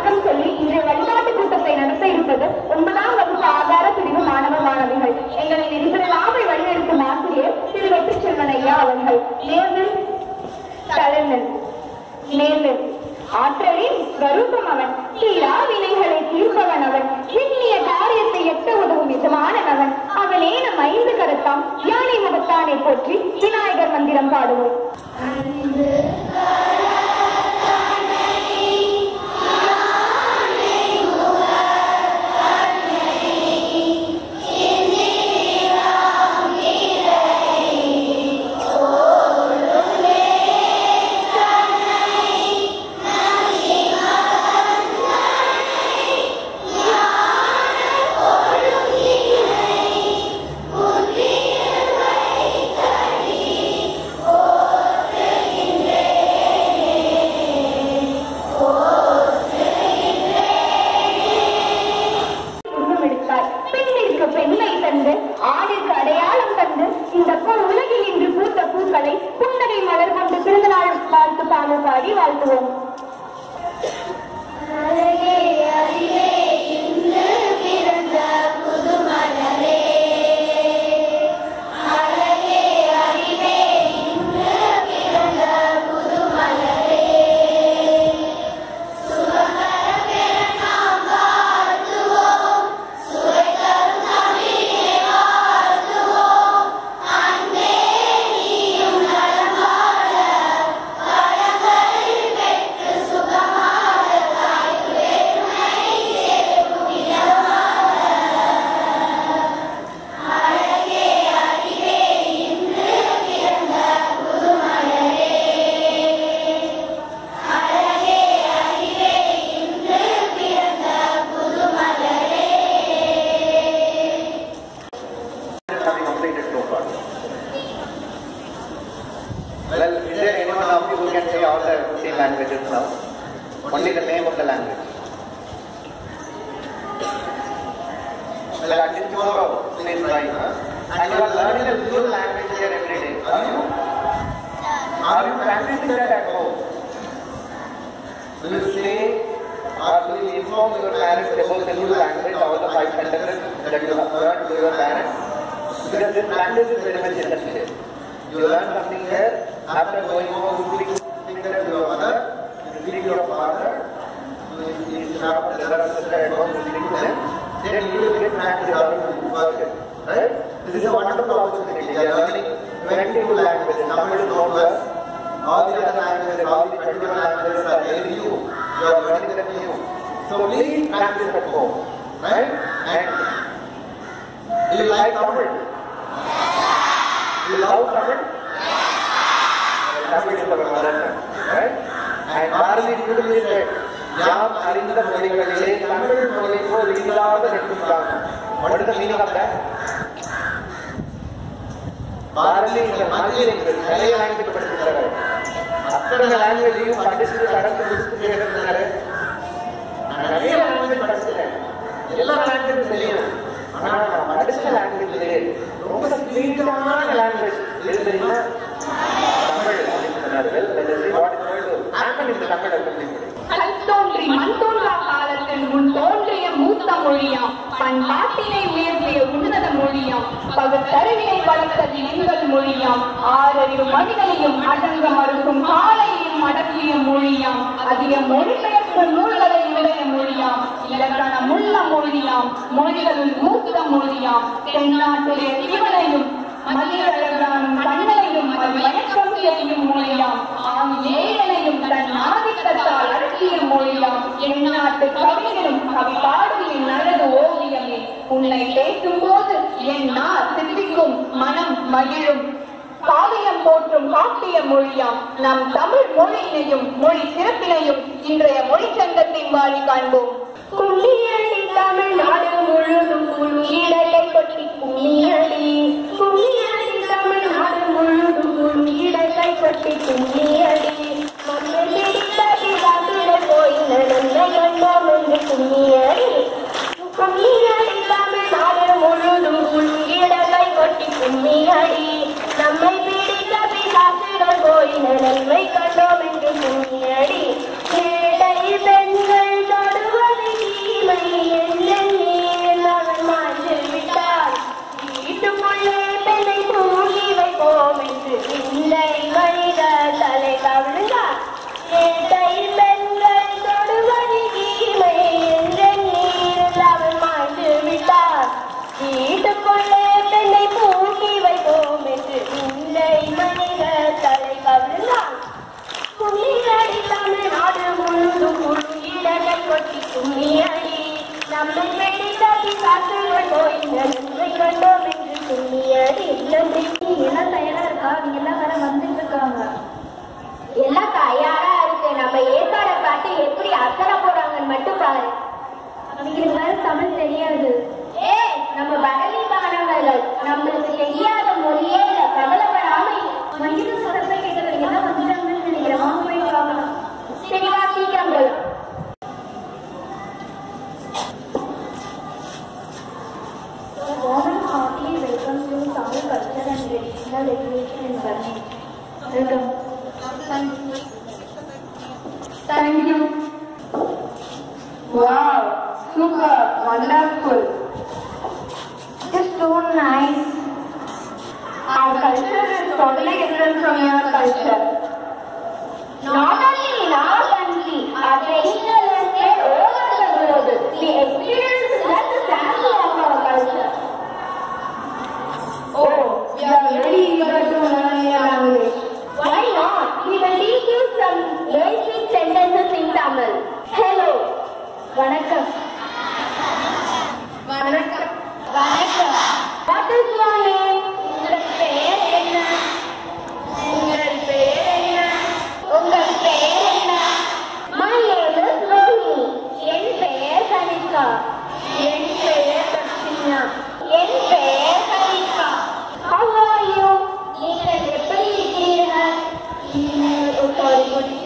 வணக்கம் சொல்லி இன்றைய வழிபாட்டு கூட்டத்தை நடத்த இருப்பது 9ஆம் வகுப்பு ஆதார பிரிவு மாணவ மாணவிகள். எங்களின் இன்றைய வழிநடத்தும் ஆசிரியர் திரு வெற்றி செல்வன் ஐயா அவர்கள். நேர்வில் தலைவன் நேர்வில் ஆற்றலின் ஸ்வரூபம் அவன். தீரா வினைகளை தீர்ப்பவன் அவன். எண்ணிய காரியத்தை எட்ட உதவும் எஜமானன் அவன். அவனே நம் 5 கரத்தாம் யானை முகத்தானை போற்றி விநாயகர் மந்திரம் பாடுவோம். நம் தமிழ் மொழியினையும் மொழி சிறப்பினையும் இன்றைய மொழி சங்கத்தின் வாழி காண்போம். கும்மியடி தமிழ்நாடு முழுதும் கும்மியடை கொட்டி கும்மியடி கும்மியடி தமிழ்நாடு முழுதும் கும்மியடை கொட்டி கும்மியடி மண்ணை பிடித்தடி காத்திட போய் நன்மை கண்டோம் என்று கும்மியடி கும்மியடி தமிழ்நாடு முழுதும் கும்மியடை கொட்டி கும்மியடி நம்மை பிடித்தடி காத்திட போய் நன்மை கண்டோம் என்று கும்மியடி மேடை பெண்கள் கும்மியடி நம்மை வெடித்தாக்கி காற்றுகள் போயின நன்மை கண்டோம் என்று கும்மியடி நன்றி. எல்லாம் தயாரா இருக்கா? நீங்க எல்லாம் வர வந்துட்டு இருக்காங்க. எல்லாம் தயாரா இருக்கு. நம்ம ஏற்பாடை பார்த்து எப்படி அசர போறாங்கன்னு மட்டும் பாரு. அவங்களுக்கு வேற தமிழ் தெரியாது. நம்ம பரணி மாணவர்கள் நம்மளுக்கு தெரியாத மொழியே இல்ல. கவலைப்படாம மனித சொல்றதை கேட்கறவங்க எல்லாம் வந்துட்டாங்கன்னு நினைக்கிறேன். வாங்க போய் பார்க்கலாம். சரிவா, சீக்கிரம் போய். Warm heartily welcome to Tamil Culture and Traditional Education in Bharani. Welcome. Thank you. Wow, super, wonderful. It's so nice. Our culture is totally different from your culture. Not only in our country, our traditional is spread over the globe. The experience is just a sample of our culture. Oh, we are very eager to learn your language. Why not? We will teach you some basic sentences in Tamil. Hello. Vanakkam. Vanakkam. Vanakkam. What is your name? உங்கள் பெயர் என்ன? உங்கள் பெயர் என்ன? உங்கள் பெயர் என்ன? My name is Rohini. என் பெயர் கனிகா. என் பெயர் தட்சிணா. என் பெயர் கனிகா. How are you? நீங்கள் எப்படி இருக்கிறீர்கள்? நீங்கள் எப்படி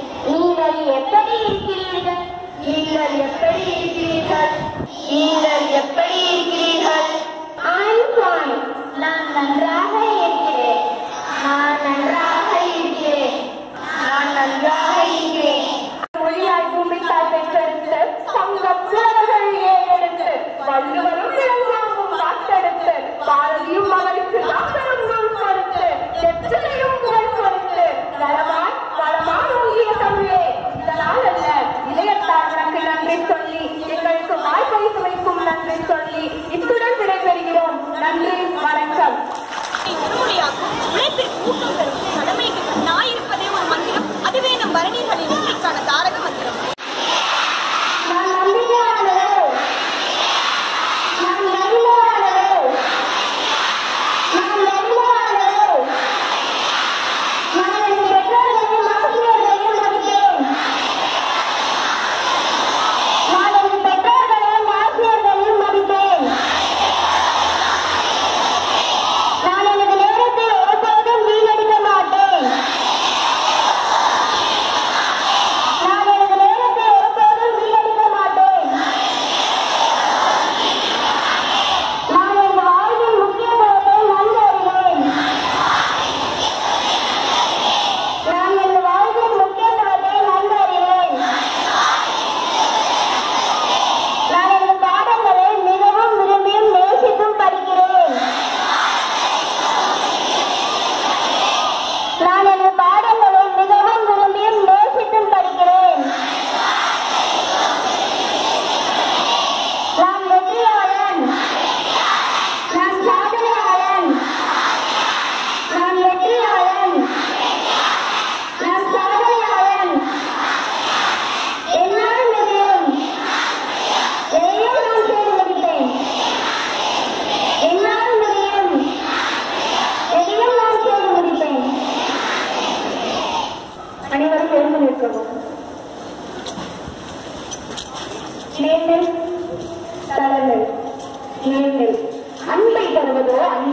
இருக்கிறீர்கள்? நீங்கள் எப்படி இருக்கிறீர்கள்? நீங்கள் எப்படி இருக்கிறீர்கள்? I'm fine. நான் நன்றாக இருக்கிறேன். நான் நன்றாக இருக்கிறேன். நான் நன்றாக இருக்கிறேன். மொழியாய் பூமித்தாய் பெற்றெடுத்து சங்கம் புலவர்கள் ஏறெடுத்து வள்ளுவரும் விளங்காவும் வாட்டெடுத்து பாரதியும் அவருக்கு நாகரங்கம் கொடுத்து எத்தனையும் புகழ் கொடுத்து நலமாய் வளமாய் ஓங்கிய தமிழே இதனால் அல்ல இளையத்தார் எனக்கு நன்றி சொல்லி எங்களுக்கு வாய்ப்பை சுமைக்கும் நன்றி சொல்லி இத்துடன் விடைபெறுகிறோம். நன்றி, வணக்கம். திருமொழியாக்கும் உழைப்பிற்கு ஊக்கம் தரும் கடமைக்கு நாயிருப்பதே ஒரு மந்திரம். அதுவே நம் பரணிகளின் வெற்றிக்கான தாரக மந்திரம். அன்பை தருவதோ